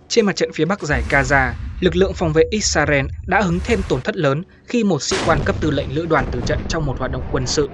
Trên mặt trận phía Bắc dải Gaza, lực lượng phòng vệ Israel đã hứng thêm tổn thất lớn khi một sĩ quan cấp tư lệnh lữ đoàn từ trận trong một hoạt động quân sự.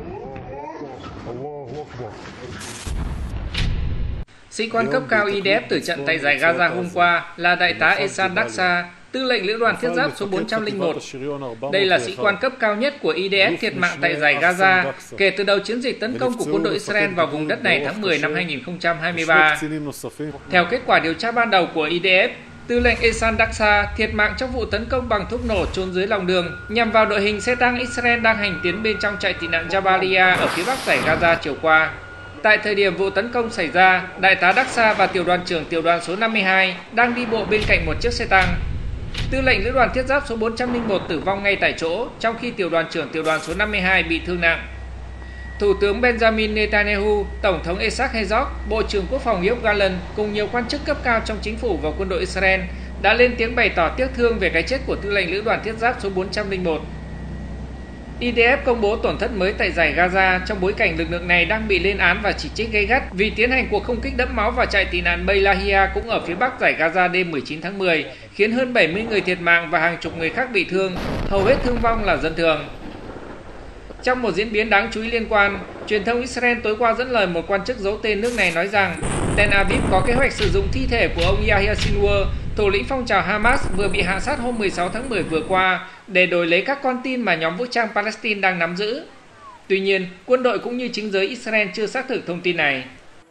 Sĩ quan cấp cao IDF từ trận tại dải Gaza hôm qua là đại tá Ehsan Daksa, tư lệnh lữ đoàn thiết giáp số 401. Đây là sĩ quan cấp cao nhất của IDF thiệt mạng tại dải Gaza kể từ đầu chiến dịch tấn công của quân đội Israel vào vùng đất này tháng 10 năm 2023. Theo kết quả điều tra ban đầu của IDF, tư lệnh Ehsan Daksa thiệt mạng trong vụ tấn công bằng thuốc nổ chôn dưới lòng đường nhằm vào đội hình xe tăng Israel đang hành tiến bên trong trại tị nạn Jabalia ở phía bắc dải Gaza chiều qua. Tại thời điểm vụ tấn công xảy ra, đại tá Daksa và tiểu đoàn trưởng tiểu đoàn số 52 đang đi bộ bên cạnh một chiếc xe tăng. Tư lệnh lữ đoàn thiết giáp số 401 tử vong ngay tại chỗ, trong khi tiểu đoàn trưởng tiểu đoàn số 52 bị thương nặng. Thủ tướng Benjamin Netanyahu, Tổng thống Isaac Herzog, Bộ trưởng Quốc phòng Yoav Gallant cùng nhiều quan chức cấp cao trong chính phủ và quân đội Israel đã lên tiếng bày tỏ tiếc thương về cái chết của tư lệnh lữ đoàn thiết giáp số 401. IDF công bố tổn thất mới tại dải Gaza trong bối cảnh lực lượng này đang bị lên án và chỉ trích gay gắt vì tiến hành cuộc không kích đẫm máu vào trại tị nạn Beit Lahia cũng ở phía bắc dải Gaza đêm 19 tháng 10, khiến hơn 70 người thiệt mạng và hàng chục người khác bị thương, hầu hết thương vong là dân thường. Trong một diễn biến đáng chú ý liên quan, truyền thông Israel tối qua dẫn lời một quan chức giấu tên nước này nói rằng Tel Aviv có kế hoạch sử dụng thi thể của ông Yahya Sinwar, thủ lĩnh phong trào Hamas vừa bị hạ sát hôm 16 tháng 10 vừa qua, để đổi lấy các con tin mà nhóm vũ trang Palestine đang nắm giữ. Tuy nhiên, quân đội cũng như chính giới Israel chưa xác thực thông tin này.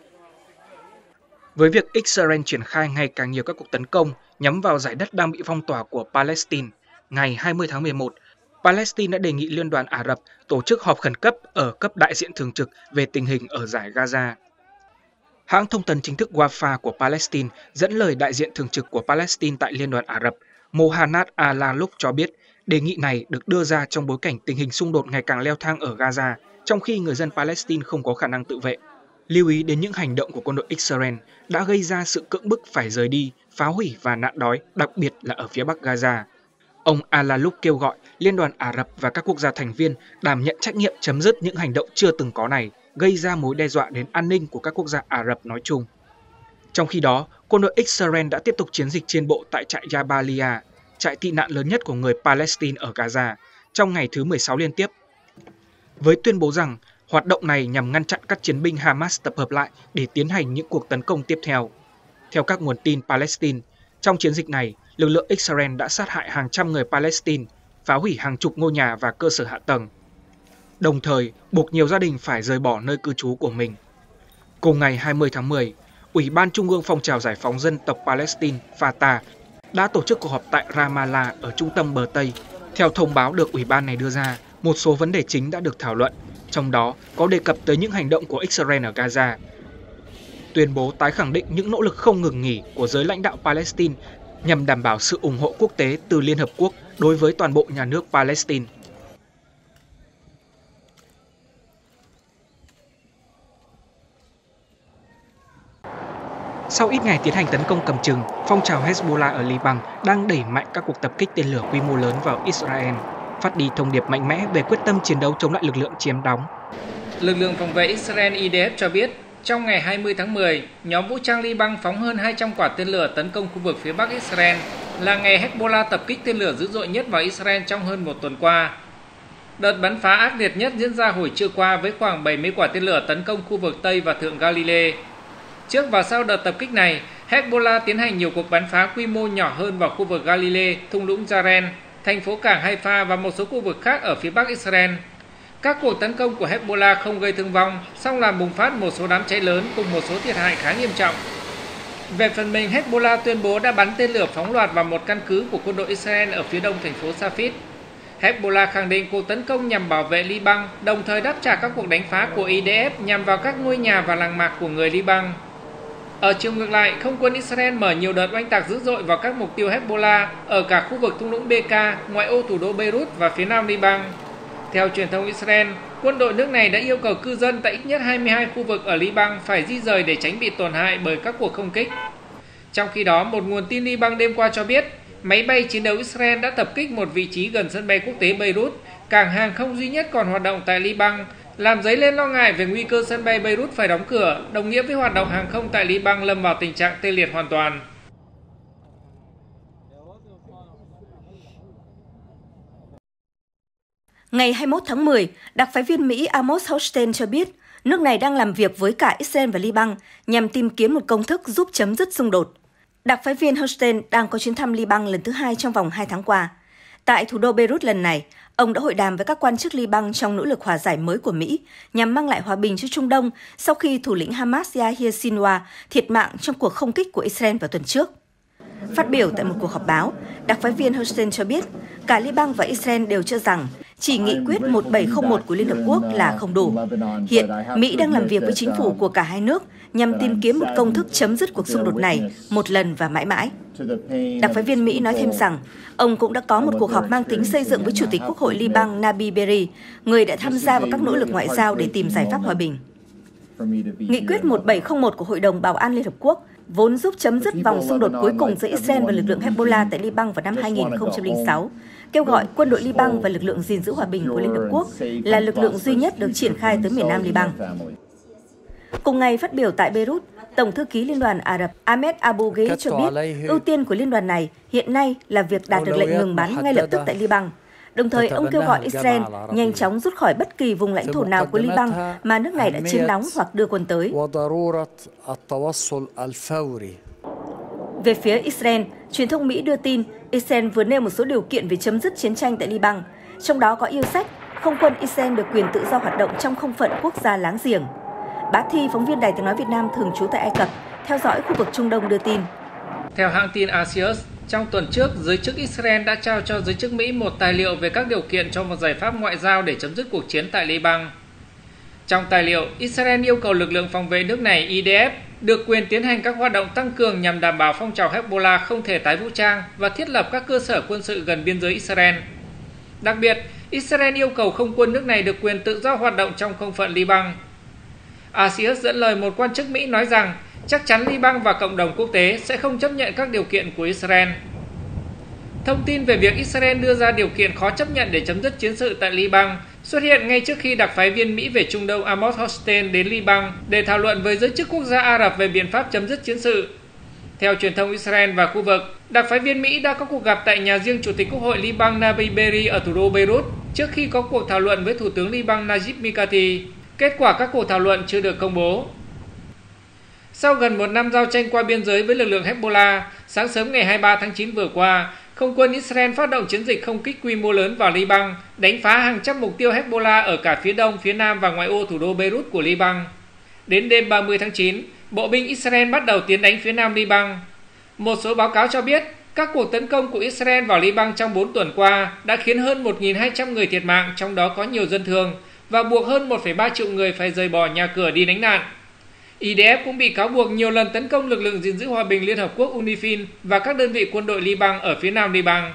Với việc Israel triển khai ngày càng nhiều các cuộc tấn công nhắm vào dải đất đang bị phong tỏa của Palestine, ngày 20 tháng 11, Palestine đã đề nghị Liên đoàn Ả Rập tổ chức họp khẩn cấp ở cấp đại diện thường trực về tình hình ở dải Gaza. Hãng thông tấn chính thức Wafa của Palestine dẫn lời đại diện thường trực của Palestine tại Liên đoàn Ả Rập, Mohanad Al-Alouk cho biết đề nghị này được đưa ra trong bối cảnh tình hình xung đột ngày càng leo thang ở Gaza, trong khi người dân Palestine không có khả năng tự vệ. Lưu ý đến những hành động của quân đội Israel đã gây ra sự cưỡng bức phải rời đi, phá hủy và nạn đói, đặc biệt là ở phía bắc Gaza. Ông Al-Alouk kêu gọi Liên đoàn Ả Rập và các quốc gia thành viên đảm nhận trách nhiệm chấm dứt những hành động chưa từng có này, gây ra mối đe dọa đến an ninh của các quốc gia Ả Rập nói chung. Trong khi đó, quân đội Israel đã tiếp tục chiến dịch trên bộ tại trại Jabalia, trại tị nạn lớn nhất của người Palestine ở Gaza, trong ngày thứ 16 liên tiếp. Với tuyên bố rằng hoạt động này nhằm ngăn chặn các chiến binh Hamas tập hợp lại để tiến hành những cuộc tấn công tiếp theo. Theo các nguồn tin Palestine, trong chiến dịch này, lực lượng Israel đã sát hại hàng trăm người Palestine, phá hủy hàng chục ngôi nhà và cơ sở hạ tầng, đồng thời buộc nhiều gia đình phải rời bỏ nơi cư trú của mình. Cùng ngày 20 tháng 10, Ủy ban Trung ương Phong trào Giải phóng Dân tộc Palestine Fatah đã tổ chức cuộc họp tại Ramallah ở trung tâm bờ Tây. Theo thông báo được Ủy ban này đưa ra, một số vấn đề chính đã được thảo luận, trong đó có đề cập tới những hành động của Israel ở Gaza. Tuyên bố tái khẳng định những nỗ lực không ngừng nghỉ của giới lãnh đạo Palestine nhằm đảm bảo sự ủng hộ quốc tế từ Liên Hợp Quốc đối với toàn bộ nhà nước Palestine. Sau ít ngày tiến hành tấn công cầm chừng, phong trào Hezbollah ở Liban đang đẩy mạnh các cuộc tập kích tên lửa quy mô lớn vào Israel, phát đi thông điệp mạnh mẽ về quyết tâm chiến đấu chống lại lực lượng chiếm đóng. Lực lượng phòng vệ Israel IDF cho biết, trong ngày 20 tháng 10, nhóm vũ trang Liban phóng hơn 200 quả tên lửa tấn công khu vực phía bắc Israel, là ngày Hezbollah tập kích tên lửa dữ dội nhất vào Israel trong hơn một tuần qua. Đợt bắn phá ác liệt nhất diễn ra hồi trưa qua với khoảng 70 quả tên lửa tấn công khu vực Tây và Thượng Galilee. Trước và sau đợt tập kích này, Hezbollah tiến hành nhiều cuộc bắn phá quy mô nhỏ hơn vào khu vực Galilee, thung lũng Jaren, thành phố cảng Haifa và một số khu vực khác ở phía bắc Israel. Các cuộc tấn công của Hezbollah không gây thương vong, song làm bùng phát một số đám cháy lớn cùng một số thiệt hại khá nghiêm trọng. Về phần mình, Hezbollah tuyên bố đã bắn tên lửa phóng loạt vào một căn cứ của quân đội Israel ở phía đông thành phố Safed. Hezbollah khẳng định cuộc tấn công nhằm bảo vệ Liban, đồng thời đáp trả các cuộc đánh phá của IDF nhằm vào các ngôi nhà và làng mạc của người Liban. Ở chiều ngược lại, không quân Israel mở nhiều đợt oanh tạc dữ dội vào các mục tiêu Hezbollah ở cả khu vực thung lũng Bekaa, ngoại ô thủ đô Beirut và phía nam Liban. Theo truyền thông Israel, quân đội nước này đã yêu cầu cư dân tại ít nhất 22 khu vực ở Liban phải di rời để tránh bị tổn hại bởi các cuộc không kích. Trong khi đó, một nguồn tin Liban đêm qua cho biết, máy bay chiến đấu Israel đã tập kích một vị trí gần sân bay quốc tế Beirut, cảng hàng không duy nhất còn hoạt động tại Liban, làm dấy lên lo ngại về nguy cơ sân bay Beirut phải đóng cửa, đồng nghĩa với hoạt động hàng không tại Liban lâm vào tình trạng tê liệt hoàn toàn. Ngày 21 tháng 10, đặc phái viên Mỹ Amos Hochstein cho biết nước này đang làm việc với cả Israel và Liban nhằm tìm kiếm một công thức giúp chấm dứt xung đột. Đặc phái viên Hochstein đang có chuyến thăm Liban lần thứ 2 trong vòng 2 tháng qua. Tại thủ đô Beirut lần này, ông đã hội đàm với các quan chức Liban trong nỗ lực hòa giải mới của Mỹ nhằm mang lại hòa bình cho Trung Đông sau khi thủ lĩnh Hamas Yahya Sinwar thiệt mạng trong cuộc không kích của Israel vào tuần trước. Phát biểu tại một cuộc họp báo, đặc phái viên Hochstein cho biết cả Liban và Israel đều cho rằng chỉ nghị quyết 1701 của Liên Hợp Quốc là không đủ. Hiện, Mỹ đang làm việc với chính phủ của cả hai nước nhằm tìm kiếm một công thức chấm dứt cuộc xung đột này một lần và mãi mãi. Đặc phái viên Mỹ nói thêm rằng, ông cũng đã có một cuộc họp mang tính xây dựng với Chủ tịch Quốc hội Liban Nabi Berri, người đã tham gia vào các nỗ lực ngoại giao để tìm giải pháp hòa bình. Nghị quyết 1701 của Hội đồng Bảo an Liên Hợp Quốc vốn giúp chấm dứt vòng xung đột cuối cùng giữa Israel và lực lượng Hezbollah tại Liban vào năm 2006, kêu gọi quân đội Liban và lực lượng gìn giữ hòa bình của Liên Hợp Quốc là lực lượng duy nhất được triển khai tới miền Nam Liban. Cùng ngày phát biểu tại Beirut, Tổng thư ký Liên đoàn Ả Rập Ahmed Abu Gheit cho biết ưu tiên của liên đoàn này hiện nay là việc đạt được lệnh ngừng bắn ngay lập tức tại Liban. Đồng thời, ông kêu gọi Israel nhanh chóng rút khỏi bất kỳ vùng lãnh thổ nào của Liban mà nước này đã chiếm đóng hoặc đưa quân tới. Về phía Israel, truyền thông Mỹ đưa tin Israel vừa nêu một số điều kiện về chấm dứt chiến tranh tại Liban, trong đó có yêu sách không quân Israel được quyền tự do hoạt động trong không phận quốc gia láng giềng. Bá Thi, phóng viên Đài Tiếng nói Việt Nam thường trú tại Ai Cập, theo dõi khu vực Trung Đông đưa tin. Theo hãng tin Axios, trong tuần trước, giới chức Israel đã trao cho giới chức Mỹ một tài liệu về các điều kiện cho một giải pháp ngoại giao để chấm dứt cuộc chiến tại Liban. Trong tài liệu, Israel yêu cầu lực lượng phòng vệ nước này IDF được quyền tiến hành các hoạt động tăng cường nhằm đảm bảo phong trào Hezbollah không thể tái vũ trang và thiết lập các cơ sở quân sự gần biên giới Israel. Đặc biệt, Israel yêu cầu không quân nước này được quyền tự do hoạt động trong không phận Liban. Axios dẫn lời một quan chức Mỹ nói rằng chắc chắn Liban và cộng đồng quốc tế sẽ không chấp nhận các điều kiện của Israel. Thông tin về việc Israel đưa ra điều kiện khó chấp nhận để chấm dứt chiến sự tại Liban xuất hiện ngay trước khi đặc phái viên Mỹ về Trung Đông Amos Hochstein đến Liban để thảo luận với giới chức quốc gia Ả Rập về biện pháp chấm dứt chiến sự. Theo truyền thông Israel và khu vực, đặc phái viên Mỹ đã có cuộc gặp tại nhà riêng Chủ tịch Quốc hội Liban Nabi Berri ở thủ đô Beirut trước khi có cuộc thảo luận với Thủ tướng Liban Najib Mikati. Kết quả các cuộc thảo luận chưa được công bố. Sau gần một năm giao tranh qua biên giới với lực lượng Hezbollah, sáng sớm ngày 23 tháng 9 vừa qua, không quân Israel phát động chiến dịch không kích quy mô lớn vào Liban, đánh phá hàng trăm mục tiêu Hezbollah ở cả phía đông, phía nam và ngoại ô thủ đô Beirut của Liban. Đến đêm 30 tháng 9, bộ binh Israel bắt đầu tiến đánh phía nam Liban. Một số báo cáo cho biết, các cuộc tấn công của Israel vào Liban trong 4 tuần qua đã khiến hơn 1.200 người thiệt mạng, trong đó có nhiều dân thường, và buộc hơn 1,3 triệu người phải rời bỏ nhà cửa đi lánh nạn. IDF cũng bị cáo buộc nhiều lần tấn công lực lượng gìn giữ hòa bình Liên Hợp Quốc UNIFIL và các đơn vị quân đội Liban ở phía nam Liban.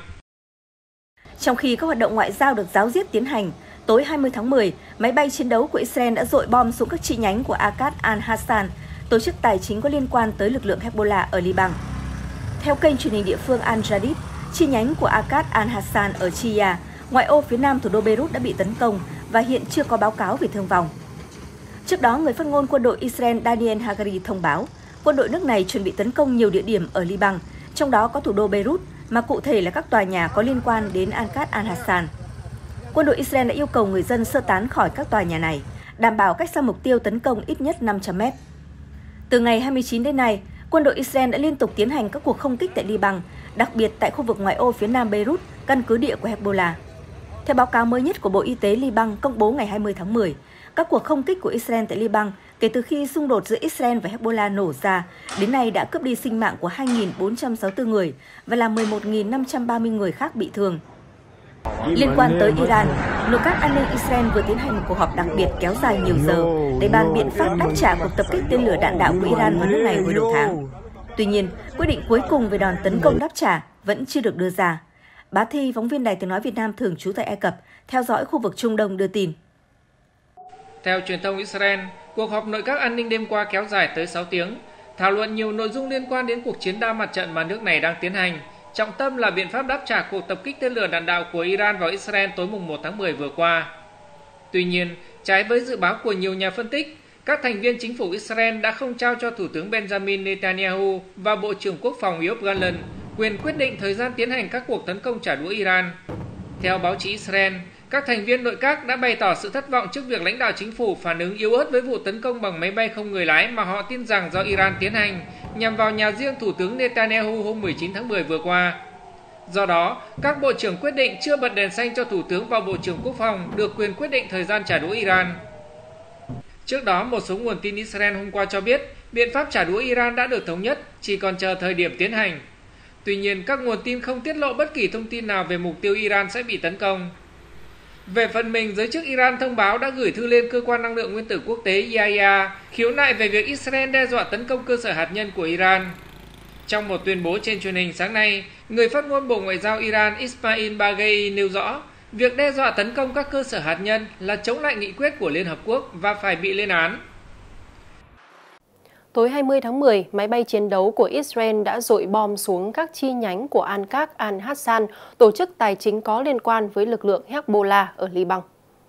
Trong khi các hoạt động ngoại giao được ráo riết tiến hành, tối 20 tháng 10, máy bay chiến đấu của Israel đã dội bom xuống các chi nhánh của Akkad al-Hassan, tổ chức tài chính có liên quan tới lực lượng Hezbollah ở Liban. Theo kênh truyền hình địa phương Al Jadid, chi nhánh của Akkad al-Hassan ở Chiyah, ngoại ô phía nam thủ đô Beirut đã bị tấn công và hiện chưa có báo cáo về thương vong. Trước đó, người phát ngôn quân đội Israel Daniel Hagari thông báo quân đội nước này chuẩn bị tấn công nhiều địa điểm ở Liban, trong đó có thủ đô Beirut, mà cụ thể là các tòa nhà có liên quan đến Akkad al-Hassan. Quân đội Israel đã yêu cầu người dân sơ tán khỏi các tòa nhà này, đảm bảo cách xa mục tiêu tấn công ít nhất 500 mét. Từ ngày 29 đến nay, quân đội Israel đã liên tục tiến hành các cuộc không kích tại Liban, đặc biệt tại khu vực ngoại ô phía nam Beirut, căn cứ địa của Hezbollah. Theo báo cáo mới nhất của Bộ Y tế Liban công bố ngày 20 tháng 10, các cuộc không kích của Israel tại Liban kể từ khi xung đột giữa Israel và Hezbollah nổ ra, đến nay đã cướp đi sinh mạng của 2.464 người và làm 11.530 người khác bị thương. Liên quan tới Iran, nội các an ninh Israel vừa tiến hành một cuộc họp đặc biệt kéo dài nhiều giờ để bàn biện pháp đáp trả cuộc tập kích tên lửa đạn đạo của Iran vào nước này hồi đầu tháng. Tuy nhiên, quyết định cuối cùng về đòn tấn công đáp trả vẫn chưa được đưa ra. Bá Thi, phóng viên Đài Tiếng nói Việt Nam thường trú tại Ai Cập, theo dõi khu vực Trung Đông đưa tin. Theo truyền thông Israel, cuộc họp nội các an ninh đêm qua kéo dài tới 6 tiếng, thảo luận nhiều nội dung liên quan đến cuộc chiến đa mặt trận mà nước này đang tiến hành. Trọng tâm là biện pháp đáp trả cuộc tập kích tên lửa đạn đạo của Iran vào Israel tối mùng 1 tháng 10 vừa qua. Tuy nhiên, trái với dự báo của nhiều nhà phân tích, các thành viên chính phủ Israel đã không trao cho Thủ tướng Benjamin Netanyahu và Bộ trưởng Quốc phòng Yoav Gallant quyền quyết định thời gian tiến hành các cuộc tấn công trả đũa Iran. Theo báo chí Israel, Các thành viên nội các đã bày tỏ sự thất vọng trước việc lãnh đạo chính phủ phản ứng yếu ớt với vụ tấn công bằng máy bay không người lái mà họ tin rằng do Iran tiến hành nhằm vào nhà riêng Thủ tướng Netanyahu hôm 19 tháng 10 vừa qua. Do đó, các bộ trưởng quyết định chưa bật đèn xanh cho Thủ tướng và Bộ trưởng Quốc phòng được quyền quyết định thời gian trả đũa Iran. Trước đó, một số nguồn tin Israel hôm qua cho biết biện pháp trả đũa Iran đã được thống nhất, chỉ còn chờ thời điểm tiến hành. Tuy nhiên, các nguồn tin không tiết lộ bất kỳ thông tin nào về mục tiêu Iran sẽ bị tấn công. Về phần mình, giới chức Iran thông báo đã gửi thư lên Cơ quan Năng lượng Nguyên tử Quốc tế IAEA khiếu nại về việc Israel đe dọa tấn công cơ sở hạt nhân của Iran. Trong một tuyên bố trên truyền hình sáng nay, người phát ngôn Bộ Ngoại giao Iran Ismail Baghei nêu rõ việc đe dọa tấn công các cơ sở hạt nhân là chống lại nghị quyết của Liên Hợp Quốc và phải bị lên án. Tối 20 tháng 10, máy bay chiến đấu của Israel đã dội bom xuống các chi nhánh của Al-Qaq al-Hassan, tổ chức tài chính có liên quan với lực lượng Hezbollah ở Liban.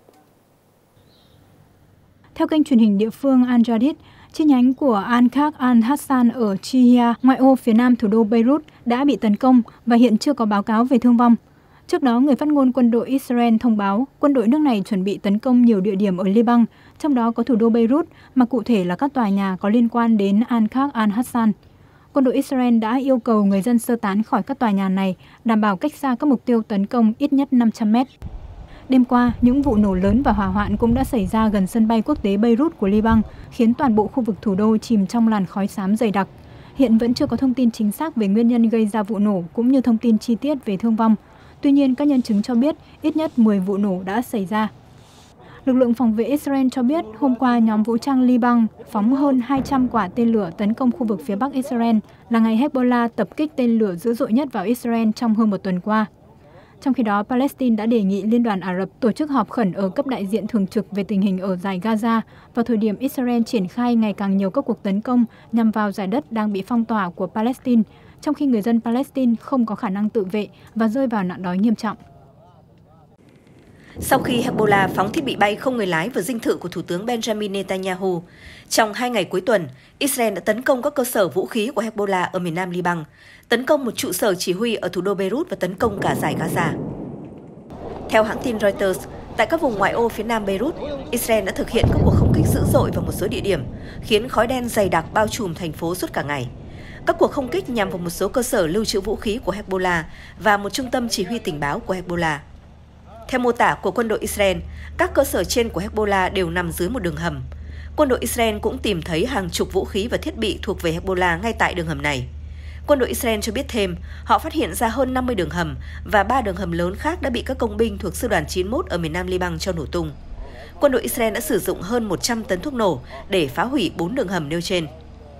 Theo kênh truyền hình địa phương Al Jadid, chi nhánh của Al-Qaq al-Hassan ở Chihia, ngoại ô phía nam thủ đô Beirut đã bị tấn công và hiện chưa có báo cáo về thương vong. Trước đó, người phát ngôn quân đội Israel thông báo quân đội nước này chuẩn bị tấn công nhiều địa điểm ở Liban, trong đó có thủ đô Beirut, mà cụ thể là các tòa nhà có liên quan đến Al-Qaq al-Hassan. Quân đội Israel đã yêu cầu người dân sơ tán khỏi các tòa nhà này, đảm bảo cách xa các mục tiêu tấn công ít nhất 500 mét. Đêm qua, những vụ nổ lớn và hỏa hoạn cũng đã xảy ra gần sân bay quốc tế Beirut của Liban, khiến toàn bộ khu vực thủ đô chìm trong làn khói xám dày đặc. Hiện vẫn chưa có thông tin chính xác về nguyên nhân gây ra vụ nổ cũng như thông tin chi tiết về thương vong. Tuy nhiên, các nhân chứng cho biết ít nhất 10 vụ nổ đã xảy ra. Lực lượng phòng vệ Israel cho biết hôm qua nhóm vũ trang Liban phóng hơn 200 quả tên lửa tấn công khu vực phía bắc Israel, là ngày Hezbollah tập kích tên lửa dữ dội nhất vào Israel trong hơn một tuần qua. Trong khi đó, Palestine đã đề nghị Liên đoàn Ả Rập tổ chức họp khẩn ở cấp đại diện thường trực về tình hình ở dải Gaza vào thời điểm Israel triển khai ngày càng nhiều các cuộc tấn công nhằm vào dải đất đang bị phong tỏa của Palestine, trong khi người dân Palestine không có khả năng tự vệ và rơi vào nạn đói nghiêm trọng. Sau khi Hezbollah phóng thiết bị bay không người lái vào dinh thự của Thủ tướng Benjamin Netanyahu, trong 2 ngày cuối tuần, Israel đã tấn công các cơ sở vũ khí của Hezbollah ở miền nam Liban, tấn công một trụ sở chỉ huy ở thủ đô Beirut và tấn công cả dải Gaza. Theo hãng tin Reuters, tại các vùng ngoại ô phía nam Beirut, Israel đã thực hiện các cuộc không kích dữ dội vào một số địa điểm, khiến khói đen dày đặc bao trùm thành phố suốt cả ngày. Các cuộc không kích nhằm vào một số cơ sở lưu trữ vũ khí của Hezbollah và một trung tâm chỉ huy tình báo của Hezbollah. Theo mô tả của quân đội Israel, các cơ sở trên của Hezbollah đều nằm dưới một đường hầm. Quân đội Israel cũng tìm thấy hàng chục vũ khí và thiết bị thuộc về Hezbollah ngay tại đường hầm này. Quân đội Israel cho biết thêm, họ phát hiện ra hơn 50 đường hầm và 3 đường hầm lớn khác đã bị các công binh thuộc Sư đoàn 91 ở miền nam Liban cho nổ tung. Quân đội Israel đã sử dụng hơn 100 tấn thuốc nổ để phá hủy 4 đường hầm nêu trên.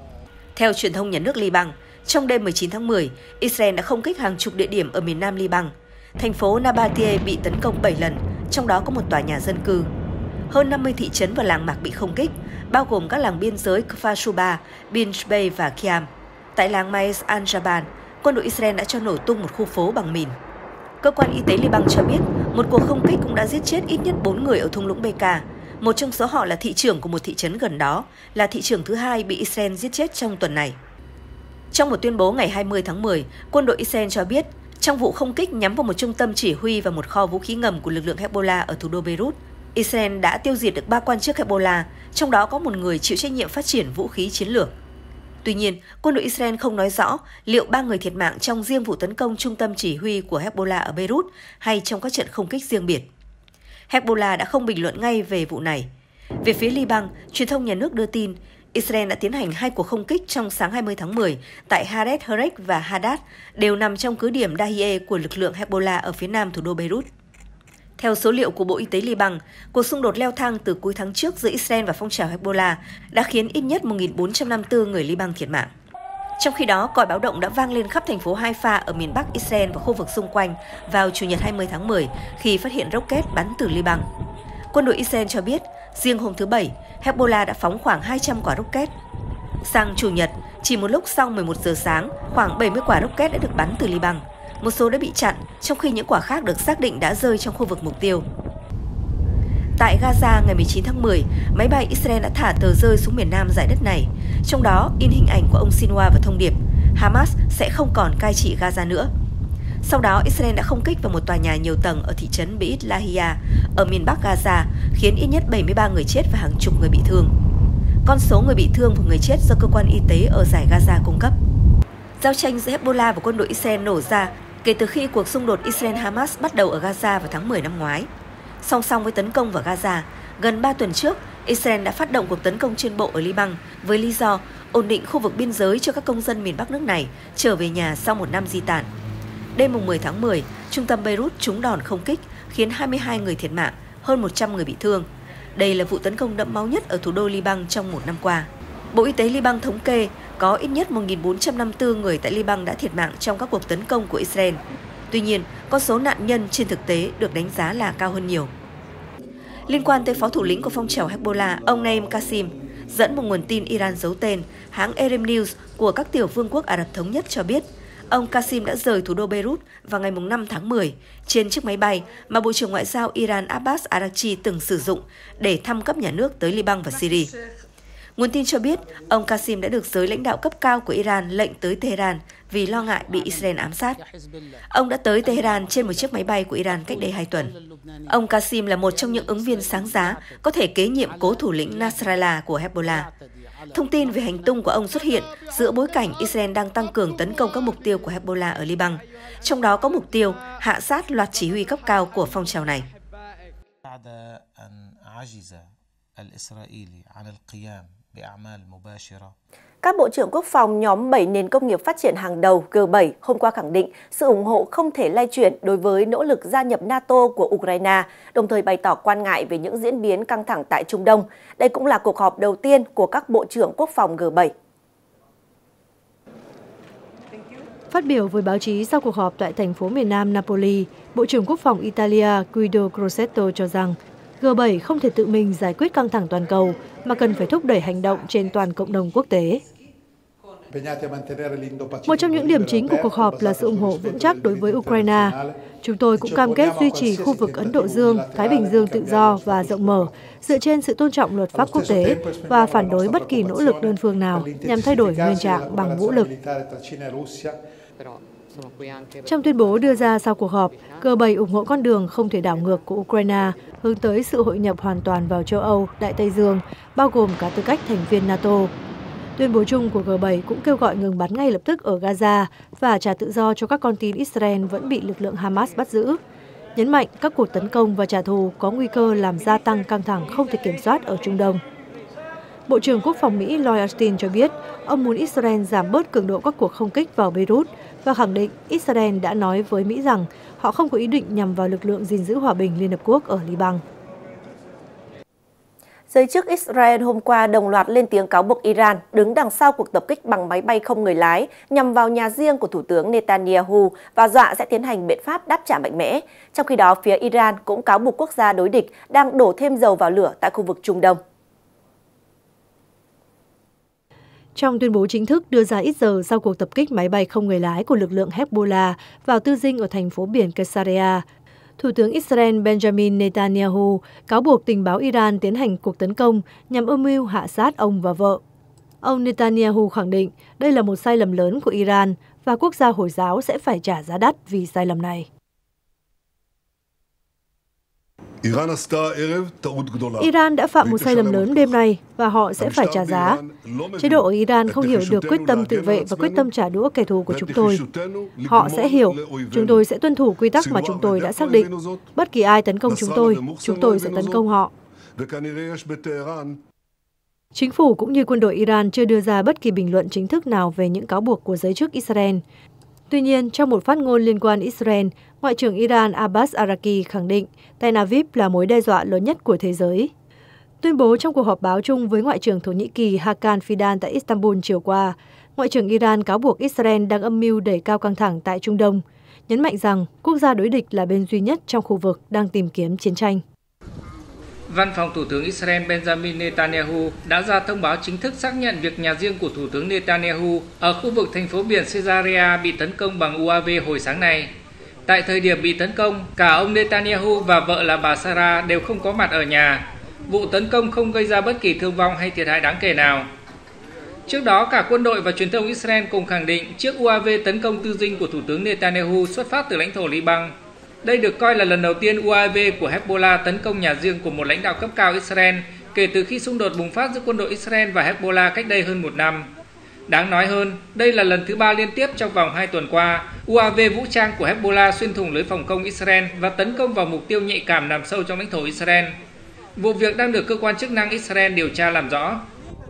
Theo truyền thông nhà nước Liban, trong đêm 19 tháng 10, Israel đã không kích hàng chục địa điểm ở miền nam Liban. Thành phố Nabatie bị tấn công 7 lần, trong đó có một tòa nhà dân cư. Hơn 50 thị trấn và làng mạc bị không kích, bao gồm các làng biên giới Kfar Shuba, Bin Jbei và Kiam. Tại làng Maiz al-Jaban, quân đội Israel đã cho nổ tung một khu phố bằng mìn. Cơ quan y tế Liban cho biết, một cuộc không kích cũng đã giết chết ít nhất 4 người ở thung lũng Bekaa. Một trong số họ là thị trưởng của một thị trấn gần đó, là thị trưởng thứ hai bị Israel giết chết trong tuần này. Trong một tuyên bố ngày 20 tháng 10, quân đội Israel cho biết, trong vụ không kích nhắm vào một trung tâm chỉ huy và một kho vũ khí ngầm của lực lượng Hezbollah ở thủ đô Beirut, Israel đã tiêu diệt được 3 quan chức Hezbollah, trong đó có một người chịu trách nhiệm phát triển vũ khí chiến lược. Tuy nhiên, quân đội Israel không nói rõ liệu 3 người thiệt mạng trong riêng vụ tấn công trung tâm chỉ huy của Hezbollah ở Beirut hay trong các trận không kích riêng biệt. Hezbollah đã không bình luận ngay về vụ này. Về phía Liban, truyền thông nhà nước đưa tin, Israel đã tiến hành 2 cuộc không kích trong sáng 20 tháng 10 tại Haret Herek và Hadad, đều nằm trong cứ điểm Dahie của lực lượng Hezbollah ở phía nam thủ đô Beirut. Theo số liệu của Bộ Y tế Liban, cuộc xung đột leo thang từ cuối tháng trước giữa Israel và phong trào Hezbollah đã khiến ít nhất 1.454 người Liban thiệt mạng. Trong khi đó, còi báo động đã vang lên khắp thành phố Haifa ở miền Bắc Israel và khu vực xung quanh vào Chủ nhật 20 tháng 10 khi phát hiện rocket bắn từ Liban. Quân đội Israel cho biết, riêng hôm thứ Bảy, Hezbollah đã phóng khoảng 200 quả rocket. Sang Chủ nhật, chỉ một lúc sau 11 giờ sáng, khoảng 70 quả rocket đã được bắn từ Liban. Một số đã bị chặn, trong khi những quả khác được xác định đã rơi trong khu vực mục tiêu. Tại Gaza ngày 19 tháng 10, máy bay Israel đã thả tờ rơi xuống miền nam dải đất này. Trong đó in hình ảnh của ông Sinwar và thông điệp Hamas sẽ không còn cai trị Gaza nữa. Sau đó, Israel đã không kích vào một tòa nhà nhiều tầng ở thị trấn Beit Lahia ở miền Bắc Gaza, khiến ít nhất 73 người chết và hàng chục người bị thương. Con số người bị thương và người chết do cơ quan y tế ở dải Gaza cung cấp. Giao tranh giữa Hezbollah và quân đội Israel nổ ra kể từ khi cuộc xung đột Israel-Hamas bắt đầu ở Gaza vào tháng 10 năm ngoái. Song song với tấn công vào Gaza, gần 3 tuần trước, Israel đã phát động cuộc tấn công trên bộ ở Liban với lý do ổn định khu vực biên giới cho các công dân miền Bắc nước này trở về nhà sau một năm di tản. Đêm 10 tháng 10, trung tâm Beirut trúng đòn không kích, khiến 22 người thiệt mạng, hơn 100 người bị thương. Đây là vụ tấn công đẫm máu nhất ở thủ đô Liban trong một năm qua. Bộ Y tế Liban thống kê có ít nhất 1.454 người tại Liban đã thiệt mạng trong các cuộc tấn công của Israel. Tuy nhiên, con số nạn nhân trên thực tế được đánh giá là cao hơn nhiều. Liên quan tới phó thủ lĩnh của phong trào Hezbollah, ông Naim Qasim, dẫn một nguồn tin Iran giấu tên, hãng Erem News của các tiểu vương quốc Ả Rập Thống Nhất cho biết, ông Qasim đã rời thủ đô Beirut vào ngày 5 tháng 10 trên chiếc máy bay mà Bộ trưởng Ngoại giao Iran Abbas Araghchi từng sử dụng để thăm cấp nhà nước tới Liban và Syria. Nguồn tin cho biết, ông Qasim đã được giới lãnh đạo cấp cao của Iran lệnh tới Tehran vì lo ngại bị Israel ám sát. Ông đã tới Tehran trên một chiếc máy bay của Iran cách đây 2 tuần. Ông Qasim là một trong những ứng viên sáng giá có thể kế nhiệm cố thủ lĩnh Nasrallah của Hezbollah. Thông tin về hành tung của ông xuất hiện giữa bối cảnh Israel đang tăng cường tấn công các mục tiêu của Hezbollah ở Liban, trong đó có mục tiêu hạ sát loạt chỉ huy cấp cao của phong trào này. Các bộ trưởng quốc phòng nhóm 7 nền công nghiệp phát triển hàng đầu G7 hôm qua khẳng định sự ủng hộ không thể lay chuyển đối với nỗ lực gia nhập NATO của Ukraine, đồng thời bày tỏ quan ngại về những diễn biến căng thẳng tại Trung Đông. Đây cũng là cuộc họp đầu tiên của các bộ trưởng quốc phòng G7. Phát biểu với báo chí sau cuộc họp tại thành phố miền Nam Napoli, Bộ trưởng Quốc phòng Italia Guido Crosetto cho rằng G7 không thể tự mình giải quyết căng thẳng toàn cầu, mà cần phải thúc đẩy hành động trên toàn cộng đồng quốc tế. Một trong những điểm chính của cuộc họp là sự ủng hộ vững chắc đối với Ukraine. Chúng tôi cũng cam kết duy trì khu vực Ấn Độ Dương, Thái Bình Dương tự do và rộng mở, dựa trên sự tôn trọng luật pháp quốc tế và phản đối bất kỳ nỗ lực đơn phương nào nhằm thay đổi nguyên trạng bằng vũ lực. Trong tuyên bố đưa ra sau cuộc họp, G7 ủng hộ con đường không thể đảo ngược của Ukraine hướng tới sự hội nhập hoàn toàn vào châu Âu, Đại Tây Dương, bao gồm cả tư cách thành viên NATO. Tuyên bố chung của G7 cũng kêu gọi ngừng bắn ngay lập tức ở Gaza và trả tự do cho các con tin Israel vẫn bị lực lượng Hamas bắt giữ. Nhấn mạnh các cuộc tấn công và trả thù có nguy cơ làm gia tăng căng thẳng không thể kiểm soát ở Trung Đông. Bộ trưởng Quốc phòng Mỹ Lloyd Austin cho biết ông muốn Israel giảm bớt cường độ các cuộc không kích vào Beirut và khẳng định Israel đã nói với Mỹ rằng họ không có ý định nhằm vào lực lượng gìn giữ hòa bình Liên Hợp Quốc ở Liban. Giới chức Israel hôm qua đồng loạt lên tiếng cáo buộc Iran đứng đằng sau cuộc tập kích bằng máy bay không người lái nhằm vào nhà riêng của Thủ tướng Netanyahu và dọa sẽ tiến hành biện pháp đáp trả mạnh mẽ. Trong khi đó, phía Iran cũng cáo buộc quốc gia đối địch đang đổ thêm dầu vào lửa tại khu vực Trung Đông. Trong tuyên bố chính thức đưa ra ít giờ sau cuộc tập kích máy bay không người lái của lực lượng Hezbollah vào tư dinh ở thành phố biển Caesarea, Thủ tướng Israel Benjamin Netanyahu cáo buộc tình báo Iran tiến hành cuộc tấn công nhằm âm mưu hạ sát ông và vợ. Ông Netanyahu khẳng định đây là một sai lầm lớn của Iran và quốc gia Hồi giáo sẽ phải trả giá đắt vì sai lầm này. Iran đã phạm một sai lầm lớn đêm nay và họ sẽ phải trả giá. Chế độ ở Iran không hiểu được quyết tâm tự vệ và quyết tâm trả đũa kẻ thù của chúng tôi. Họ sẽ hiểu chúng tôi sẽ tuân thủ quy tắc mà chúng tôi đã xác định. Bất kỳ ai tấn công chúng tôi sẽ tấn công họ. Chính phủ cũng như quân đội Iran chưa đưa ra bất kỳ bình luận chính thức nào về những cáo buộc của giới chức Israel. Tuy nhiên, trong một phát ngôn liên quan Israel, Ngoại trưởng Iran Abbas Araghchi khẳng định Tel Aviv là mối đe dọa lớn nhất của thế giới. Tuyên bố trong cuộc họp báo chung với Ngoại trưởng Thổ Nhĩ Kỳ Hakan Fidan tại Istanbul chiều qua, Ngoại trưởng Iran cáo buộc Israel đang âm mưu đẩy cao căng thẳng tại Trung Đông, nhấn mạnh rằng quốc gia đối địch là bên duy nhất trong khu vực đang tìm kiếm chiến tranh. Văn phòng Thủ tướng Israel Benjamin Netanyahu đã ra thông báo chính thức xác nhận việc nhà riêng của Thủ tướng Netanyahu ở khu vực thành phố biển Caesarea bị tấn công bằng UAV hồi sáng nay. Tại thời điểm bị tấn công, cả ông Netanyahu và vợ là bà Sarah đều không có mặt ở nhà. Vụ tấn công không gây ra bất kỳ thương vong hay thiệt hại đáng kể nào. Trước đó, cả quân đội và truyền thông Israel cùng khẳng định chiếc UAV tấn công tư dinh của Thủ tướng Netanyahu xuất phát từ lãnh thổ Liban. Đây được coi là lần đầu tiên UAV của Hezbollah tấn công nhà riêng của một lãnh đạo cấp cao Israel kể từ khi xung đột bùng phát giữa quân đội Israel và Hezbollah cách đây hơn một năm. Đáng nói hơn, đây là lần thứ 3 liên tiếp trong vòng 2 tuần qua, UAV vũ trang của Hezbollah xuyên thủng lưới phòng không Israel và tấn công vào mục tiêu nhạy cảm nằm sâu trong lãnh thổ Israel. Vụ việc đang được cơ quan chức năng Israel điều tra làm rõ.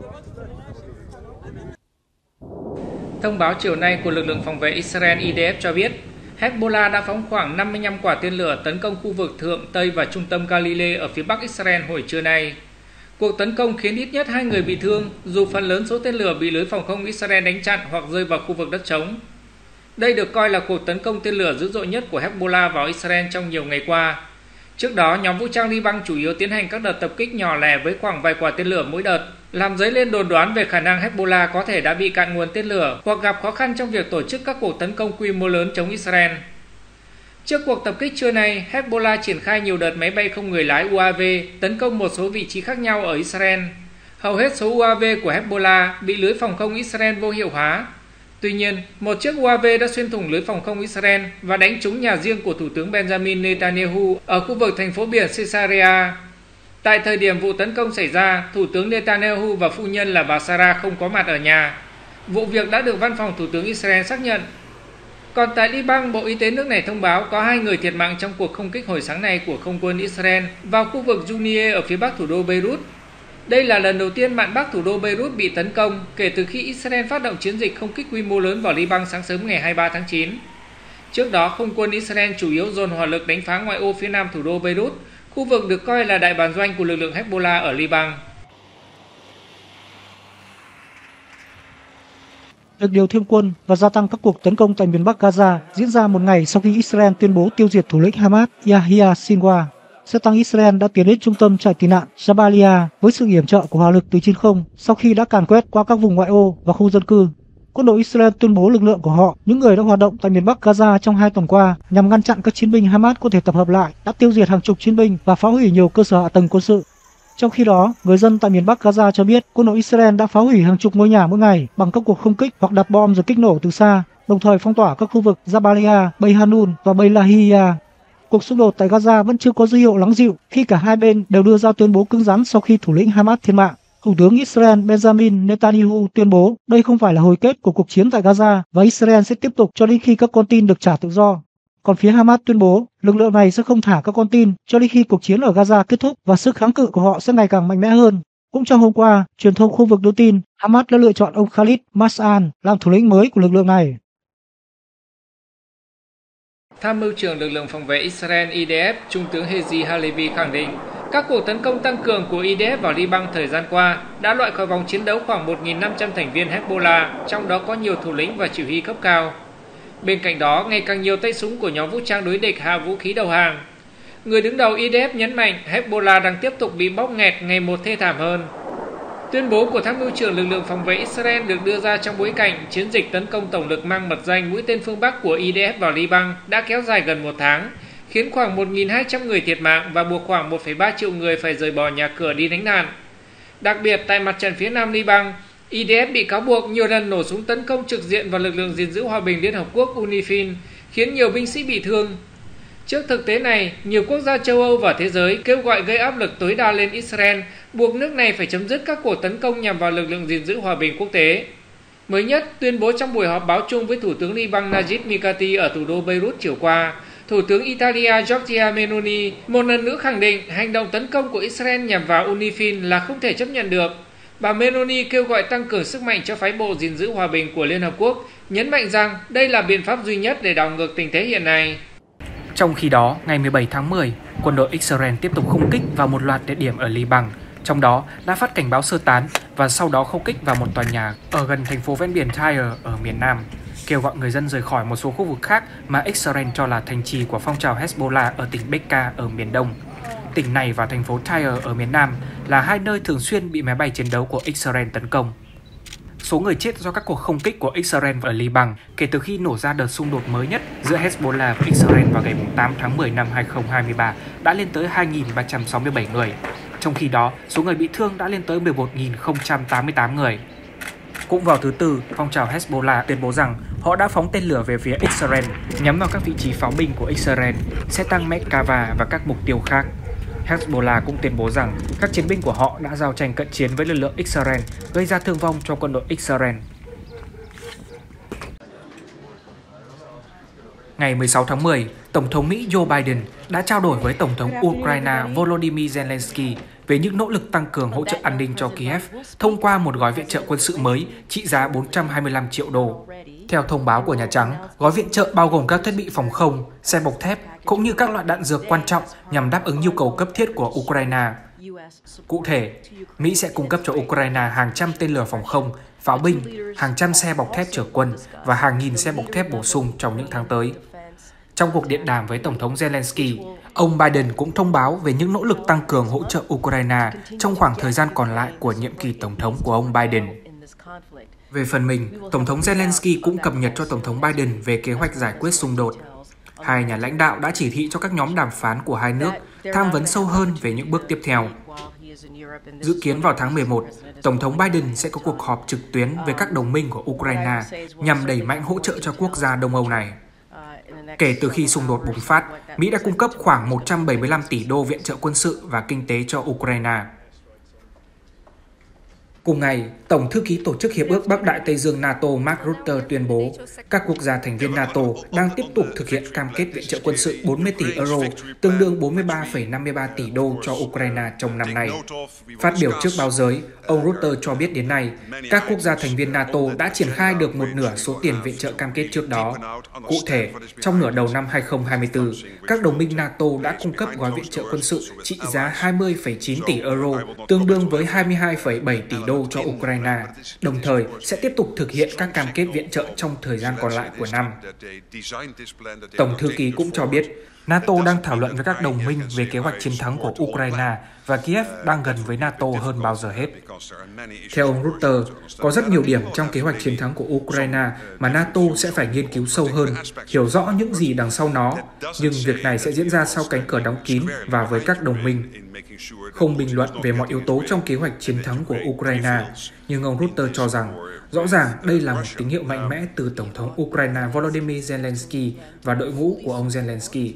Thông báo chiều nay của lực lượng phòng vệ Israel IDF cho biết, Hezbollah đã phóng khoảng 55 quả tên lửa tấn công khu vực thượng, tây và trung tâm Galilee ở phía bắc Israel hồi trưa nay. Cuộc tấn công khiến ít nhất 2 người bị thương, dù phần lớn số tên lửa bị lưới phòng không Israel đánh chặn hoặc rơi vào khu vực đất trống. Đây được coi là cuộc tấn công tên lửa dữ dội nhất của Hezbollah vào Israel trong nhiều ngày qua. Trước đó, nhóm vũ trang Liban chủ yếu tiến hành các đợt tập kích nhỏ lẻ với khoảng vài quả tên lửa mỗi đợt, làm dấy lên đồn đoán về khả năng Hezbollah có thể đã bị cạn nguồn tên lửa hoặc gặp khó khăn trong việc tổ chức các cuộc tấn công quy mô lớn chống Israel. Trước cuộc tập kích trưa nay, Hezbollah triển khai nhiều đợt máy bay không người lái UAV tấn công một số vị trí khác nhau ở Israel. Hầu hết số UAV của Hezbollah bị lưới phòng không Israel vô hiệu hóa. Tuy nhiên, một chiếc UAV đã xuyên thủng lưới phòng không Israel và đánh trúng nhà riêng của Thủ tướng Benjamin Netanyahu ở khu vực thành phố biển Caesarea. Tại thời điểm vụ tấn công xảy ra, Thủ tướng Netanyahu và phu nhân là bà Sarah không có mặt ở nhà. Vụ việc đã được Văn phòng Thủ tướng Israel xác nhận. Còn tại Liban, Bộ Y tế nước này thông báo có 2 người thiệt mạng trong cuộc không kích hồi sáng nay của không quân Israel vào khu vực Junie ở phía bắc thủ đô Beirut. Đây là lần đầu tiên mạn bắc thủ đô Beirut bị tấn công kể từ khi Israel phát động chiến dịch không kích quy mô lớn vào Liban sáng sớm ngày 23 tháng 9. Trước đó, không quân Israel chủ yếu dồn hỏa lực đánh phá ngoại ô phía nam thủ đô Beirut, khu vực được coi là đại bản doanh của lực lượng Hezbollah ở Liban. Việc điều thêm quân và gia tăng các cuộc tấn công tại miền Bắc Gaza diễn ra một ngày sau khi Israel tuyên bố tiêu diệt thủ lĩnh Hamas Yahya Sinwar. Xe tăng Israel đã tiến đến trung tâm trại tị nạn Jabalia với sự yểm trợ của hỏa lực từ trên không sau khi đã càn quét qua các vùng ngoại ô và khu dân cư. Quân đội Israel tuyên bố lực lượng của họ, những người đã hoạt động tại miền Bắc Gaza trong 2 tuần qua nhằm ngăn chặn các chiến binh Hamas có thể tập hợp lại, đã tiêu diệt hàng chục chiến binh và phá hủy nhiều cơ sở hạ tầng quân sự. Trong khi đó, người dân tại miền Bắc Gaza cho biết quân đội Israel đã phá hủy hàng chục ngôi nhà mỗi ngày bằng các cuộc không kích hoặc đặt bom rồi kích nổ từ xa, đồng thời phong tỏa các khu vực Jabalia, Beit Hanun và Beit Lahia. Cuộc xung đột tại Gaza vẫn chưa có dấu hiệu lắng dịu khi cả hai bên đều đưa ra tuyên bố cứng rắn sau khi thủ lĩnh Hamas thiệt mạng. Thủ tướng Israel Benjamin Netanyahu tuyên bố đây không phải là hồi kết của cuộc chiến tại Gaza và Israel sẽ tiếp tục cho đến khi các con tin được trả tự do. Còn phía Hamas tuyên bố lực lượng này sẽ không thả các con tin cho đến khi cuộc chiến ở Gaza kết thúc và sức kháng cự của họ sẽ ngày càng mạnh mẽ hơn. Cũng trong hôm qua, truyền thông khu vực đưa tin Hamas đã lựa chọn ông Khalid Mas'al làm thủ lĩnh mới của lực lượng này. Tham mưu trưởng lực lượng phòng vệ Israel IDF, Trung tướng Hezi Halevi khẳng định các cuộc tấn công tăng cường của IDF vào Liban thời gian qua đã loại khỏi vòng chiến đấu khoảng 1.500 thành viên Hezbollah, trong đó có nhiều thủ lĩnh và chỉ huy cấp cao. Bên cạnh đó, ngày càng nhiều tay súng của nhóm vũ trang đối địch hạ vũ khí đầu hàng. Người đứng đầu IDF nhấn mạnh Hezbollah đang tiếp tục bị bóp nghẹt ngày một thê thảm hơn. Tuyên bố của tham mưu trưởng lực lượng phòng vệ Israel được đưa ra trong bối cảnh chiến dịch tấn công tổng lực mang mật danh mũi tên phương Bắc của IDF vào Liban đã kéo dài gần một tháng, khiến khoảng 1.200 người thiệt mạng và buộc khoảng 1,3 triệu người phải rời bỏ nhà cửa đi lánh nạn. Đặc biệt tại mặt trận phía nam Liban, IDF bị cáo buộc nhiều lần nổ súng tấn công trực diện vào lực lượng gìn giữ hòa bình Liên Hợp Quốc UNIFIL, khiến nhiều binh sĩ bị thương. Trước thực tế này, nhiều quốc gia châu Âu và thế giới kêu gọi gây áp lực tối đa lên Israel, buộc nước này phải chấm dứt các cuộc tấn công nhằm vào lực lượng gìn giữ hòa bình quốc tế. Mới nhất, tuyên bố trong buổi họp báo chung với Thủ tướng Liban Najib Mikati ở thủ đô Beirut chiều qua, Thủ tướng Italia Giorgia Meloni một lần nữa khẳng định hành động tấn công của Israel nhằm vào UNIFIL là không thể chấp nhận được. Bà Meloni kêu gọi tăng cường sức mạnh cho phái bộ gìn giữ hòa bình của Liên Hợp Quốc, nhấn mạnh rằng đây là biện pháp duy nhất để đảo ngược tình thế hiện nay. Trong khi đó, ngày 17 tháng 10, quân đội Israel tiếp tục không kích vào một loạt địa điểm ở Liban, trong đó đã phát cảnh báo sơ tán và sau đó không kích vào một tòa nhà ở gần thành phố ven biển Tyre ở miền Nam, kêu gọi người dân rời khỏi một số khu vực khác mà Israel cho là thành trì của phong trào Hezbollah ở tỉnh Bekaa ở miền Đông. Tỉnh này và thành phố Tyre ở miền Nam là hai nơi thường xuyên bị máy bay chiến đấu của Israel tấn công. Số người chết do các cuộc không kích của Israel ở Liban kể từ khi nổ ra đợt xung đột mới nhất giữa Hezbollah và Israel vào ngày 8 tháng 10 năm 2023 đã lên tới 2.367 người. Trong khi đó, số người bị thương đã lên tới 11.088 người. Cũng vào thứ Tư, phong trào Hezbollah tuyên bố rằng họ đã phóng tên lửa về phía Israel nhắm vào các vị trí pháo binh của Israel, xe tăng Merkava và các mục tiêu khác. Hezbollah cũng tuyên bố rằng các chiến binh của họ đã giao tranh cận chiến với lực lượng Israel, gây ra thương vong cho quân đội Israel. Ngày 16 tháng 10, Tổng thống Mỹ Joe Biden đã trao đổi với Tổng thống Ukraine Volodymyr Zelensky về những nỗ lực tăng cường hỗ trợ an ninh cho Kiev thông qua một gói viện trợ quân sự mới trị giá 425 triệu đô. Theo thông báo của Nhà Trắng, gói viện trợ bao gồm các thiết bị phòng không, xe bọc thép cũng như các loại đạn dược quan trọng nhằm đáp ứng nhu cầu cấp thiết của Ukraine. Cụ thể, Mỹ sẽ cung cấp cho Ukraine hàng trăm tên lửa phòng không, pháo binh, hàng trăm xe bọc thép chở quân và hàng nghìn xe bọc thép bổ sung trong những tháng tới. Trong cuộc điện đàm với Tổng thống Zelensky, ông Biden cũng thông báo về những nỗ lực tăng cường hỗ trợ Ukraine trong khoảng thời gian còn lại của nhiệm kỳ Tổng thống của ông Biden. Về phần mình, Tổng thống Zelensky cũng cập nhật cho Tổng thống Biden về kế hoạch giải quyết xung đột. Hai nhà lãnh đạo đã chỉ thị cho các nhóm đàm phán của hai nước tham vấn sâu hơn về những bước tiếp theo. Dự kiến vào tháng 11, Tổng thống Biden sẽ có cuộc họp trực tuyến với các đồng minh của Ukraine nhằm đẩy mạnh hỗ trợ cho quốc gia Đông Âu này. Kể từ khi xung đột bùng phát, Mỹ đã cung cấp khoảng 175 tỷ đô viện trợ quân sự và kinh tế cho Ukraine. Cùng ngày, Tổng thư ký Tổ chức Hiệp ước Bắc Đại Tây Dương NATO Mark Rutte tuyên bố các quốc gia thành viên NATO đang tiếp tục thực hiện cam kết viện trợ quân sự 40 tỷ euro, tương đương 43,53 tỷ đô cho Ukraine trong năm nay. Phát biểu trước báo giới, ông Rutte cho biết đến nay, các quốc gia thành viên NATO đã triển khai được một nửa số tiền viện trợ cam kết trước đó. Cụ thể, trong nửa đầu năm 2024, các đồng minh NATO đã cung cấp gói viện trợ quân sự trị giá 20,9 tỷ euro, tương đương với 22,7 tỷ đô cho Ukraine, đồng thời sẽ tiếp tục thực hiện các cam kết viện trợ trong thời gian còn lại của năm. Tổng thư ký cũng cho biết, NATO đang thảo luận với các đồng minh về kế hoạch chiến thắng của Ukraine và Kiev đang gần với NATO hơn bao giờ hết. Theo ông Rutte, có rất nhiều điểm trong kế hoạch chiến thắng của Ukraine mà NATO sẽ phải nghiên cứu sâu hơn, hiểu rõ những gì đằng sau nó, nhưng việc này sẽ diễn ra sau cánh cửa đóng kín và với các đồng minh. Không bình luận về mọi yếu tố trong kế hoạch chiến thắng của Ukraine, nhưng ông Rutte cho rằng rõ ràng đây là một tín hiệu mạnh mẽ từ Tổng thống Ukraine Volodymyr Zelensky và đội ngũ của ông Zelensky.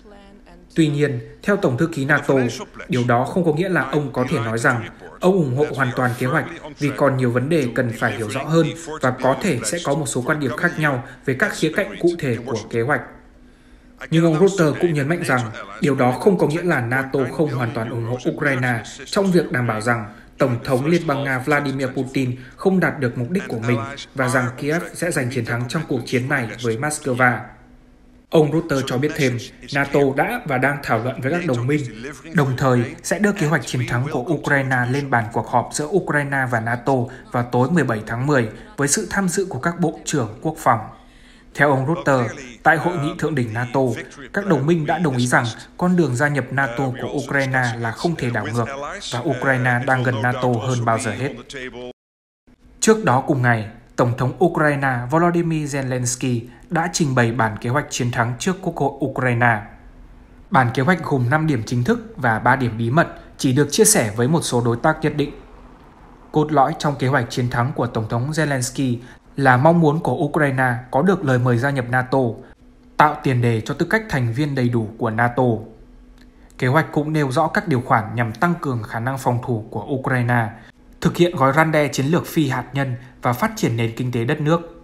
Tuy nhiên, theo Tổng thư ký NATO, điều đó không có nghĩa là ông có thể nói rằng ông ủng hộ hoàn toàn kế hoạch vì còn nhiều vấn đề cần phải hiểu rõ hơn và có thể sẽ có một số quan điểm khác nhau về các khía cạnh cụ thể của kế hoạch. Nhưng ông Rutte cũng nhấn mạnh rằng điều đó không có nghĩa là NATO không hoàn toàn ủng hộ Ukraine trong việc đảm bảo rằng Tổng thống Liên bang Nga Vladimir Putin không đạt được mục đích của mình và rằng Kiev sẽ giành chiến thắng trong cuộc chiến này với Moscow. Ông Rutte cho biết thêm, NATO đã và đang thảo luận với các đồng minh, đồng thời sẽ đưa kế hoạch chiến thắng của Ukraine lên bàn cuộc họp giữa Ukraine và NATO vào tối 17 tháng 10 với sự tham dự của các bộ trưởng quốc phòng. Theo ông Rutte, tại hội nghị thượng đỉnh NATO, các đồng minh đã đồng ý rằng con đường gia nhập NATO của Ukraine là không thể đảo ngược và Ukraine đang gần NATO hơn bao giờ hết. Trước đó cùng ngày, Tổng thống Ukraine Volodymyr Zelensky đã trình bày bản kế hoạch chiến thắng trước Quốc hội Ukraine. Bản kế hoạch gồm 5 điểm chính thức và 3 điểm bí mật chỉ được chia sẻ với một số đối tác nhất định. Cốt lõi trong kế hoạch chiến thắng của Tổng thống Zelensky là mong muốn của Ukraine có được lời mời gia nhập NATO, tạo tiền đề cho tư cách thành viên đầy đủ của NATO. Kế hoạch cũng nêu rõ các điều khoản nhằm tăng cường khả năng phòng thủ của Ukraine, thực hiện gói răn đe chiến lược phi hạt nhân và phát triển nền kinh tế đất nước.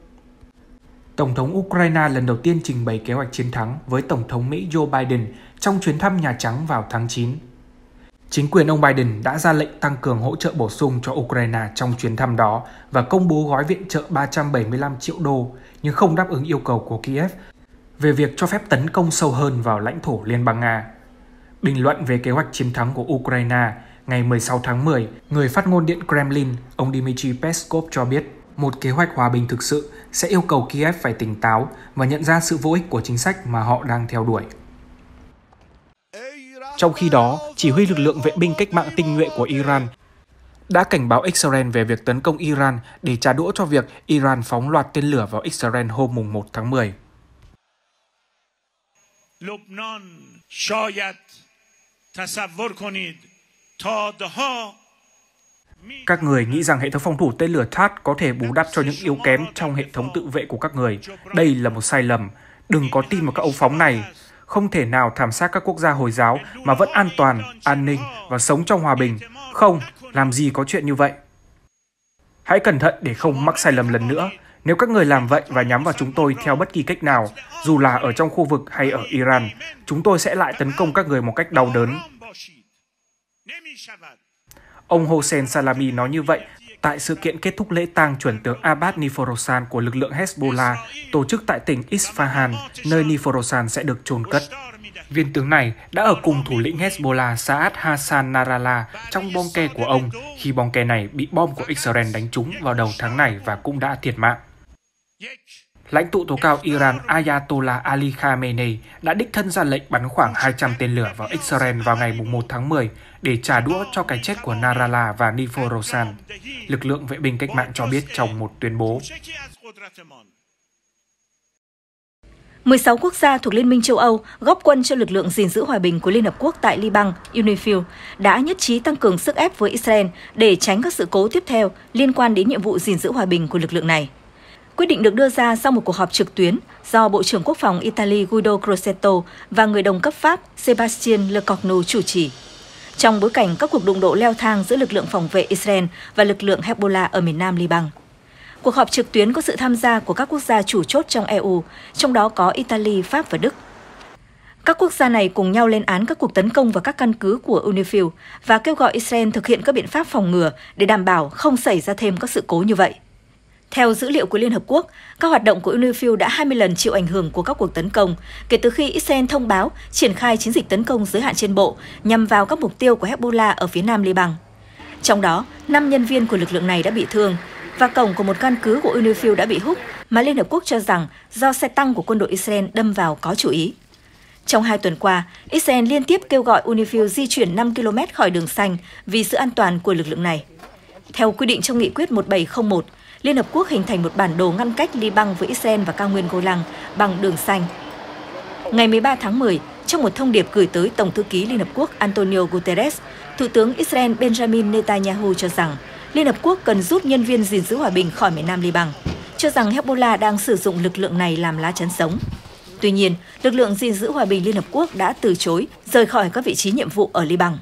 Tổng thống Ukraine lần đầu tiên trình bày kế hoạch chiến thắng với Tổng thống Mỹ Joe Biden trong chuyến thăm Nhà Trắng vào tháng 9. Chính quyền ông Biden đã ra lệnh tăng cường hỗ trợ bổ sung cho Ukraine trong chuyến thăm đó và công bố gói viện trợ 375 triệu đô, nhưng không đáp ứng yêu cầu của Kiev về việc cho phép tấn công sâu hơn vào lãnh thổ Liên bang Nga. Bình luận về kế hoạch chiến thắng của Ukraine, ngày 16 tháng 10, người phát ngôn Điện Kremlin, ông Dmitry Peskov cho biết một kế hoạch hòa bình thực sự sẽ yêu cầu Kiev phải tỉnh táo và nhận ra sự vô ích của chính sách mà họ đang theo đuổi. Trong khi đó, chỉ huy lực lượng vệ binh cách mạng tinh nhuệ của Iran đã cảnh báo Israel về việc tấn công Iran để trả đũa cho việc Iran phóng loạt tên lửa vào Israel hôm 1 tháng 10. Các người nghĩ rằng hệ thống phòng thủ tên lửa THAAD có thể bù đắp cho những yếu kém trong hệ thống tự vệ của các người. Đây là một sai lầm. Đừng có tin vào các ống phóng này. Không thể nào thảm sát các quốc gia Hồi giáo mà vẫn an toàn, an ninh và sống trong hòa bình. Không, làm gì có chuyện như vậy. Hãy cẩn thận để không mắc sai lầm lần nữa. Nếu các người làm vậy và nhắm vào chúng tôi theo bất kỳ cách nào, dù là ở trong khu vực hay ở Iran, chúng tôi sẽ lại tấn công các người một cách đau đớn. Ông Hossein Salami nói như vậy tại sự kiện kết thúc lễ tang chuẩn tướng Abbas Niforosan của lực lượng Hezbollah tổ chức tại tỉnh Isfahan, nơi Niforosan sẽ được chôn cất. Viên tướng này đã ở cùng thủ lĩnh Hezbollah Saad Hassan Nasrallah trong bong ke của ông khi bong ke này bị bom của Israel đánh trúng vào đầu tháng này và cũng đã thiệt mạng. Lãnh tụ tối cao Iran Ayatollah Ali Khamenei đã đích thân ra lệnh bắn khoảng 200 tên lửa vào Israel vào ngày 1 tháng 10 để trả đũa cho cái chết của Nasrallah và Niforosan, lực lượng vệ binh cách mạng cho biết trong một tuyên bố. 16 quốc gia thuộc Liên minh châu Âu góp quân cho lực lượng gìn giữ hòa bình của Liên Hợp Quốc tại Liban, UNIFIL, đã nhất trí tăng cường sức ép với Israel để tránh các sự cố tiếp theo liên quan đến nhiệm vụ gìn giữ hòa bình của lực lượng này. Quyết định được đưa ra sau một cuộc họp trực tuyến do Bộ trưởng Quốc phòng Italy Guido Crosetto và người đồng cấp Pháp Sébastien Lecornu chủ trì. Trong bối cảnh các cuộc đụng độ leo thang giữa lực lượng phòng vệ Israel và lực lượng Hezbollah ở miền nam Liban. Cuộc họp trực tuyến có sự tham gia của các quốc gia chủ chốt trong EU, trong đó có Italy, Pháp và Đức. Các quốc gia này cùng nhau lên án các cuộc tấn công vào các căn cứ của UNIFIL và kêu gọi Israel thực hiện các biện pháp phòng ngừa để đảm bảo không xảy ra thêm các sự cố như vậy. Theo dữ liệu của Liên Hợp Quốc, các hoạt động của UNIFIL đã 20 lần chịu ảnh hưởng của các cuộc tấn công kể từ khi Israel thông báo triển khai chiến dịch tấn công giới hạn trên bộ nhằm vào các mục tiêu của Hezbollah ở phía nam Liban. Trong đó, 5 nhân viên của lực lượng này đã bị thương và cổng của một căn cứ của UNIFIL đã bị húc mà Liên Hợp Quốc cho rằng do xe tăng của quân đội Israel đâm vào có chủ ý. Trong 2 tuần qua, Israel liên tiếp kêu gọi UNIFIL di chuyển 5 km khỏi đường xanh vì sự an toàn của lực lượng này. Theo quy định trong nghị quyết 1701, Liên Hợp Quốc hình thành một bản đồ ngăn cách Liban với Israel và cao nguyên Golan bằng đường xanh. Ngày 13 tháng 10, trong một thông điệp gửi tới Tổng thư ký Liên Hợp Quốc Antonio Guterres, Thủ tướng Israel Benjamin Netanyahu cho rằng Liên Hợp Quốc cần rút nhân viên gìn giữ hòa bình khỏi miền nam Liban, cho rằng Hezbollah đang sử dụng lực lượng này làm lá chắn sống. Tuy nhiên, lực lượng gìn giữ hòa bình Liên Hợp Quốc đã từ chối rời khỏi các vị trí nhiệm vụ ở Liban.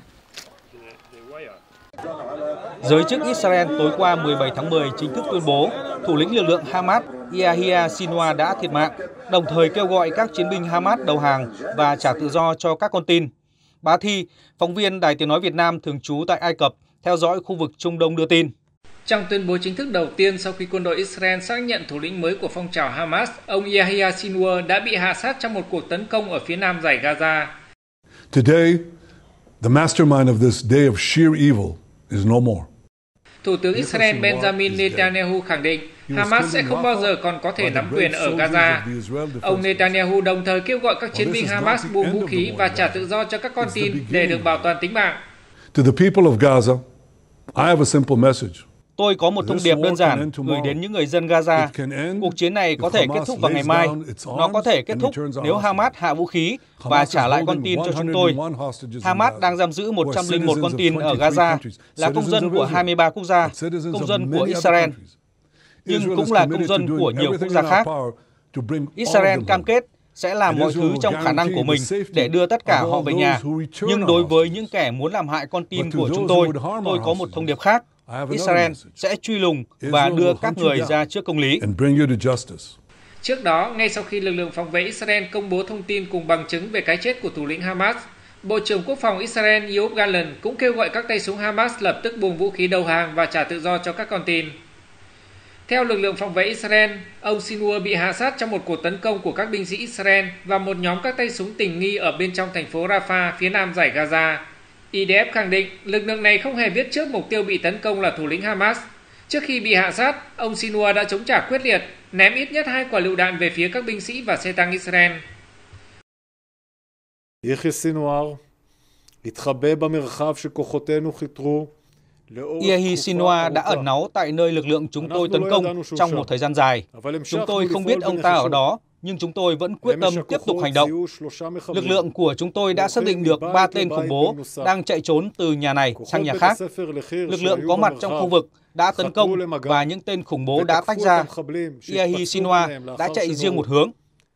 Giới chức Israel tối qua 17 tháng 10 chính thức tuyên bố thủ lĩnh lực lượng Hamas Yahya Sinwar đã thiệt mạng, đồng thời kêu gọi các chiến binh Hamas đầu hàng và trả tự do cho các con tin. Bá Thi, phóng viên Đài Tiếng Nói Việt Nam thường trú tại Ai Cập, theo dõi khu vực Trung Đông đưa tin. Trong tuyên bố chính thức đầu tiên sau khi quân đội Israel xác nhận thủ lĩnh mới của phong trào Hamas, ông Yahya Sinwar đã bị hạ sát trong một cuộc tấn công ở phía nam dải Gaza. Today, the mastermind of this day of sheer evil is no more. Thủ tướng Israel Benjamin Netanyahu khẳng định Hamas sẽ không bao giờ còn có thể nắm quyền ở Gaza. Ông Netanyahu đồng thời kêu gọi các chiến binh Hamas buông vũ khí và trả tự do cho các con tin để được bảo toàn tính mạng. To the people of Gaza, I have a simple message. Tôi có một thông điệp đơn giản gửi đến những người dân Gaza. Cuộc chiến này có thể kết thúc vào ngày mai. Nó có thể kết thúc nếu Hamas hạ vũ khí và trả lại con tin cho chúng tôi. Hamas đang giam giữ 101 con tin ở Gaza, là công dân của 23 quốc gia, công dân của Israel, nhưng cũng là công dân của nhiều quốc gia khác. Israel cam kết sẽ làm mọi thứ trong khả năng của mình để đưa tất cả họ về nhà. Nhưng đối với những kẻ muốn làm hại con tin của chúng tôi có một thông điệp khác. Israel sẽ truy lùng và đưa các người ra trước công lý. Trước đó, ngay sau khi lực lượng phòng vệ Israel công bố thông tin cùng bằng chứng về cái chết của thủ lĩnh Hamas, Bộ trưởng Quốc phòng Israel Yoav Gallant cũng kêu gọi các tay súng Hamas lập tức buông vũ khí đầu hàng và trả tự do cho các con tin. Theo lực lượng phòng vệ Israel, ông Sinwar bị hạ sát trong một cuộc tấn công của các binh sĩ Israel và một nhóm các tay súng tình nghi ở bên trong thành phố Rafah, phía nam dải Gaza. IDF khẳng định lực lượng này không hề biết trước mục tiêu bị tấn công là thủ lĩnh Hamas. Trước khi bị hạ sát, ông Sinwar đã chống trả quyết liệt, ném ít nhất 2 quả lựu đạn về phía các binh sĩ và xe tăng Israel. Yahya Sinwar đã ẩn náu tại nơi lực lượng chúng tôi tấn công trong một thời gian dài. Chúng tôi không biết ông ta ở đó, nhưng chúng tôi vẫn quyết tâm tiếp tục hành động. Lực lượng của chúng tôi đã xác định được 3 tên khủng bố đang chạy trốn từ nhà này sang nhà khác. Lực lượng có mặt trong khu vực đã tấn công và những tên khủng bố đã tách ra. Yahya Sinwar đã chạy riêng một hướng.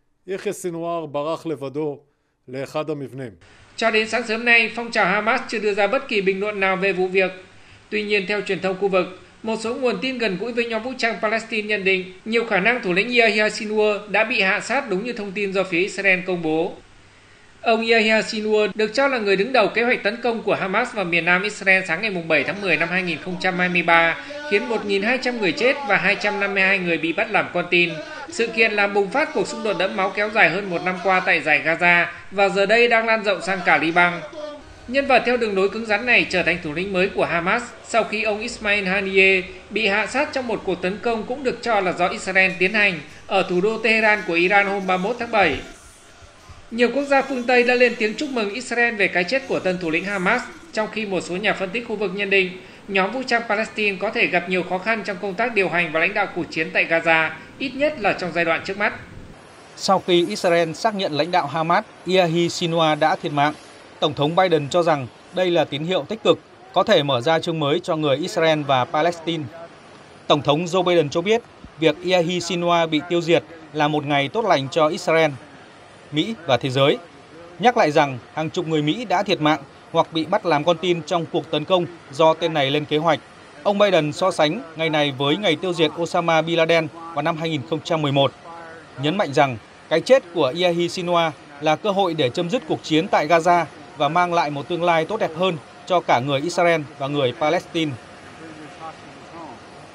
Cho đến sáng sớm nay, phong trào Hamas chưa đưa ra bất kỳ bình luận nào về vụ việc. Tuy nhiên, theo truyền thông khu vực, một số nguồn tin gần gũi với nhóm vũ trang Palestine nhận định nhiều khả năng thủ lĩnh Yahya Sinwar đã bị hạ sát đúng như thông tin do phía Israel công bố. Ông Yahya Sinwar được cho là người đứng đầu kế hoạch tấn công của Hamas vào miền nam Israel sáng ngày 7 tháng 10 năm 2023, khiến 1.200 người chết và 252 người bị bắt làm con tin. Sự kiện làm bùng phát cuộc xung đột đẫm máu kéo dài hơn một năm qua tại dải Gaza và giờ đây đang lan rộng sang cả Liban. Nhân vật theo đường lối cứng rắn này trở thành thủ lĩnh mới của Hamas sau khi ông Ismail Haniyeh bị hạ sát trong một cuộc tấn công cũng được cho là do Israel tiến hành ở thủ đô Tehran của Iran hôm 31 tháng 7. Nhiều quốc gia phương Tây đã lên tiếng chúc mừng Israel về cái chết của tân thủ lĩnh Hamas, trong khi một số nhà phân tích khu vực nhận định nhóm vũ trang Palestine có thể gặp nhiều khó khăn trong công tác điều hành và lãnh đạo cuộc chiến tại Gaza, ít nhất là trong giai đoạn trước mắt. Sau khi Israel xác nhận lãnh đạo Hamas Yahya Sinwar đã thiệt mạng, Tổng thống Biden cho rằng đây là tín hiệu tích cực, có thể mở ra chương mới cho người Israel và Palestine. Tổng thống Joe Biden cho biết việc Yahya Sinwar bị tiêu diệt là một ngày tốt lành cho Israel, Mỹ và thế giới, nhắc lại rằng hàng chục người Mỹ đã thiệt mạng hoặc bị bắt làm con tin trong cuộc tấn công do tên này lên kế hoạch. Ông Biden so sánh ngày này với ngày tiêu diệt Osama Bin Laden vào năm 2011, nhấn mạnh rằng cái chết của Yahya Sinwar là cơ hội để chấm dứt cuộc chiến tại Gaza và mang lại một tương lai tốt đẹp hơn cho cả người Israel và người Palestine.